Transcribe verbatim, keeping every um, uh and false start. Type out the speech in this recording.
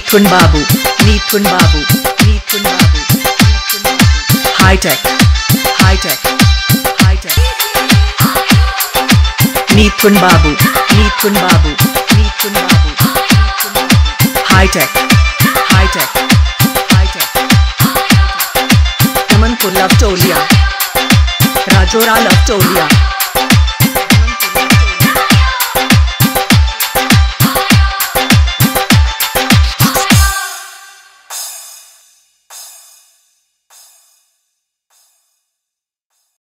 Mithun Babu, Mithun Babu, Mithun Babu, high tech, high tech, hi tech, Mithun Babu, Mithun Babu, Mithun Babu, high tech, high tech, high tech, Amanpur Lavtoliya, Rajaura लवटोलिया।